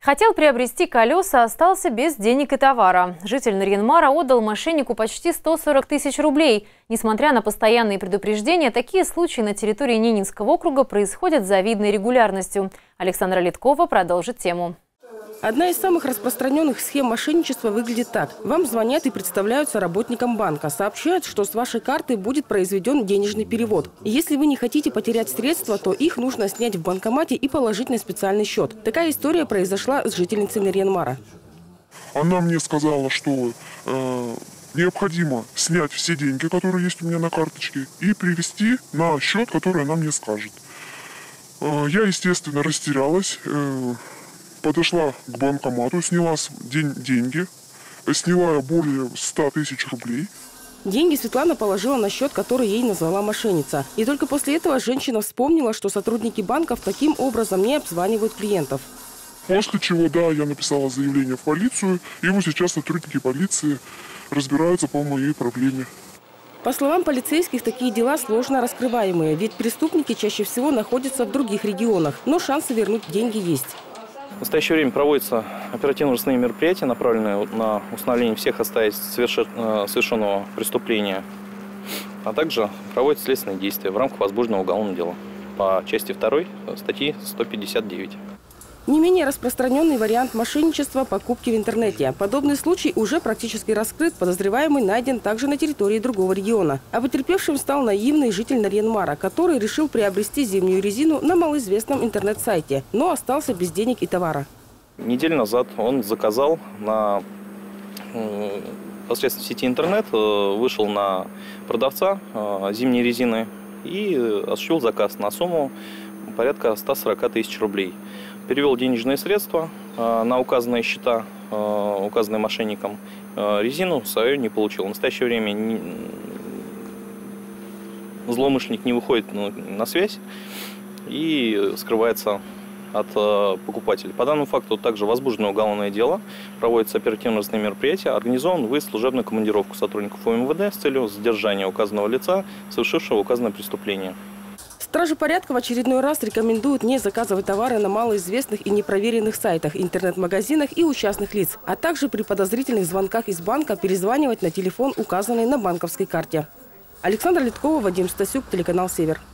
Хотел приобрести колеса, остался без денег и товара. Житель Нарьян-Мара отдал мошеннику почти 140 тысяч рублей. Несмотря на постоянные предупреждения, такие случаи на территории Ненинского округа происходят с завидной регулярностью. Александра Литкова продолжит тему. Одна из самых распространенных схем мошенничества выглядит так. Вам звонят и представляются работником банка. Сообщают, что с вашей карты будет произведен денежный перевод. И если вы не хотите потерять средства, то их нужно снять в банкомате и положить на специальный счет. Такая история произошла с жительницей Нарьян-Мара. Она мне сказала, что необходимо снять все деньги, которые есть у меня на карточке, и перевести на счет, который она мне скажет. Я, естественно, растерялась. Подошла к банкомату, сняла деньги, сняла более 100 тысяч рублей. Деньги Светлана положила на счет, который ей назвала мошенница. И только после этого женщина вспомнила, что сотрудники банков таким образом не обзванивают клиентов. После чего, да, я написала заявление в полицию, и вот сейчас сотрудники полиции разбираются по моей проблеме. По словам полицейских, такие дела сложно раскрываемые, ведь преступники чаще всего находятся в других регионах, но шансы вернуть деньги есть. В настоящее время проводятся оперативно-розыскные мероприятия, направленные на установление всех обстоятельств совершенного преступления, а также проводятся следственные действия в рамках возбужденного уголовного дела по части 2 статьи 159. Не менее распространенный вариант мошенничества – покупки в интернете. Подобный случай уже практически раскрыт. Подозреваемый найден также на территории другого региона. А потерпевшим стал наивный житель Нарьян-Мара, который решил приобрести зимнюю резину на малоизвестном интернет-сайте, но остался без денег и товара. Неделю назад он заказал посредством сети интернет, вышел на продавца зимней резины и осуществил заказ на сумму порядка 140 тысяч рублей. Перевел денежные средства на указанные счета, указанные мошенником. Резину свою не получил. В настоящее время злоумышленник не выходит на связь и скрывается от покупателей. По данному факту также возбуждено уголовное дело, проводятся оперативно-розыскные мероприятия, организован выезд в служебную командировку сотрудников УМВД с целью задержания указанного лица, совершившего указанное преступление. Стражи порядка в очередной раз рекомендуют не заказывать товары на малоизвестных и непроверенных сайтах, интернет-магазинах и у частных лиц, а также при подозрительных звонках из банка перезванивать на телефон, указанный на банковской карте. Александра Литкова, Вадим Стасюк, телеканал «Север».